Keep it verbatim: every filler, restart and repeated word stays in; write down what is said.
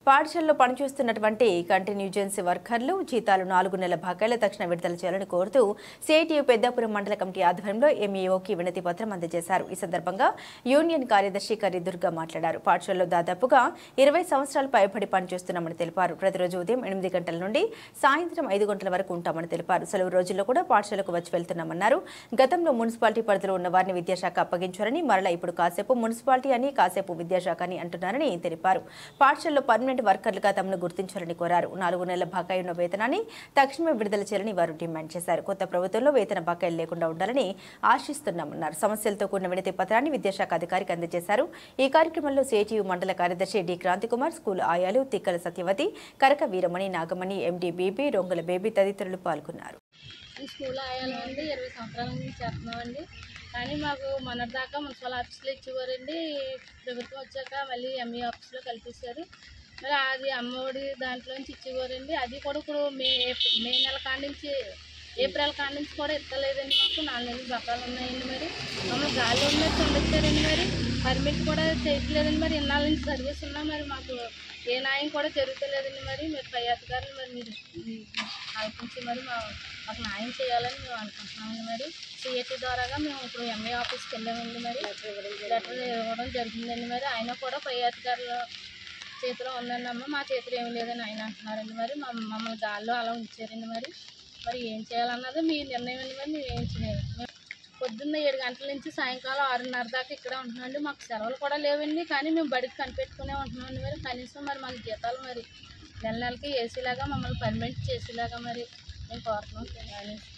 పాఠశాలలో పనిచేస్తున్నటువంటి కంటిన్యూజెన్సీ వర్కర్లు జీతాలు నాలుగు నెలల బకాయిల తక్షణ విడుదల చేయాలని కోరుతూ సిఐటియు పెద్దాపురం మండల కమిటీ ఆధ్వర్యంలో ఎంఈఓకి వినతి పత్రం అందజేశారు. ఈ సందర్భంగా యూనియన్ కార్యదర్శి కర్రి దుర్గా మాట్లాడారు. పాఠశాలలో దాదాపుగా ఇరవై సంవత్సరాలు పైబడి పనిచేస్తున్నామని తెలిపారు. ప్రతిరోజు ఉదయం ఎనిమిది గంటల నుండి సాయంత్రం ఐదు గంటల వరకు ఉంటామని తెలిపారు. సెలవు రోజుల్లో కూడా పాఠశాలకు వచ్చి వెళ్తున్నామన్నారు. గతంలో మున్సిపాలిటీ పరిధిలో ఉన్న వారిని విద్యాశాఖ అప్పగించారని, మరలా ఇప్పుడు కాసేపు మున్సిపాలిటీ అని కాసేపు విద్యాశాఖ అని అంటున్నారని తెలిపారు. పాఠశాలలో పర్మనెంట్ వర్కర్లుగా తమను గుర్తించాలని కోరారు. నాలుగు నెలల బకాయి ఉన్న వేతనాన్ని తక్షణమే విడుదల చేయాలని వారు డిమాండ్ చేశారు. కొత్త ప్రభుత్వంలో వేతన బకాయిలు లేకుండా ఉండాలని ఆశిస్తున్నామన్నారు. సమస్యలతో కూడిన వినతి పత్రాన్ని విద్యాశాఖ అధికారికి అందజేశారు. ఈ కార్యక్రమంలో సిఐటియు మండల కార్యదర్శి డి క్రాంతికుమార్, స్కూల్ ఆయాలు తిక్కల సత్యవతి, కరక వీరమణి, నాగమణి, ఎండి బీబీ, రొంగల బేబీ తదితరులు పాల్గొన్నారు. ఈ స్కూల్ ఆయాలు అండి ఇరవై సంవత్సరాల నుంచి చేస్తున్నామండి. కానీ మాకు మొన్నటిదాకా మున్సిపల్ ఆఫీస్లో ఇచ్చేవారండి. ప్రభుత్వం వచ్చాక మళ్ళీ ఎంఈ ఆఫీస్లో కల్పించారు. మరి అది అమ్మఒడి దాంట్లోంచి ఇచ్చేవారండి. అది కూడా ఇప్పుడు మే మే నెల కాడ నుంచి ఏప్రిల్ కాడ నుంచి కూడా ఇస్తలేదండి. మాకు నాలుగు నెలలు బకాలు ఉన్నాయండి. మరి మమ్మల్ని గాలి ఉన్నట్టు ఉండొచ్చారండి. మరి పర్మిట్ కూడా చేయట్లేదండి. మరి ఇన్నాళ్ళ నుంచి సర్వీస్ ఉన్నా మరి మాకు ఏ న్యాయం కూడా జరుగుతలేదండి. మరి మీరు పై అధికారులు మరి మీరు ఆలోచించి మరి మా మాకు న్యాయం చేయాలని మేము అనుకుంటున్నామండి. మరి సిఐటి ద్వారాగా మేము ఇప్పుడు ఎంఏ ఆఫీస్కి వెళ్ళామండి. మరి లెటర్ ఇవ్వడం జరిగిందండి. మరి ఆయన కూడా పై అధికారులు చేతిలో ఉందండి. అమ్మ మా చేతిలో ఏమి లేదని ఆయన అంటున్నారండి. మరి మమ్మల్ని గాల్లో అలా ఉంచారండి. మరి మరి ఏం చేయాలన్నది మీ నిర్ణయం అండి. మరి మేము ఏం చేయాలి? పొద్దున్న ఏడు గంటల నుంచి సాయంకాలం ఆరున్నర దాకా ఇక్కడే ఉంటున్నామండి. మాకు సెలవులు కూడా లేవండి. కానీ మేము బడికి కనిపెట్టుకునే ఉంటున్నామండి. మరి కనీసం మరి మాకు జీతాలు మరి నెల నెలకి ఏసీలాగా మమ్మల్ని పర్మనెంట్ చేసేలాగా మరి మేము కోరుతున్నాం.